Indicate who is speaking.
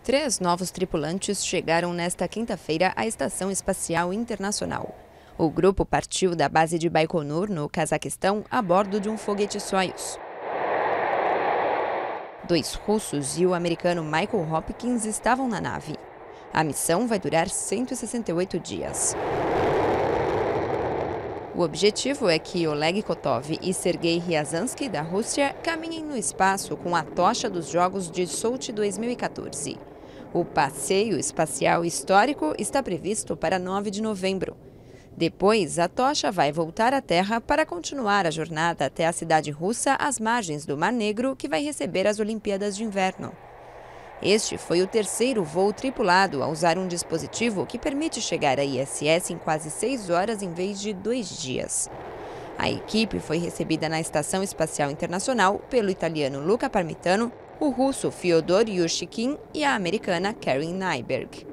Speaker 1: 3 novos tripulantes chegaram nesta quinta-feira à Estação Espacial Internacional. O grupo partiu da base de Baikonur, no Cazaquistão, a bordo de um foguete Soyuz. 2 russos e o americano Michael Hopkins estavam na nave. A missão vai durar 168 dias. O objetivo é que Oleg Kotov e Sergei Ryazansky, da Rússia, caminhem no espaço com a tocha dos Jogos de Sochi 2014. O passeio espacial histórico está previsto para 9 de novembro. Depois, a tocha vai voltar à Terra para continuar a jornada até a cidade russa às margens do Mar Negro, que vai receber as Olimpíadas de Inverno. Este foi o 3º voo tripulado a usar um dispositivo que permite chegar à ISS em quase 6 horas em vez de 2 dias. A equipe foi recebida na Estação Espacial Internacional pelo italiano Luca Parmitano, o russo Fyodor Yushchin e a americana Karen Nyberg.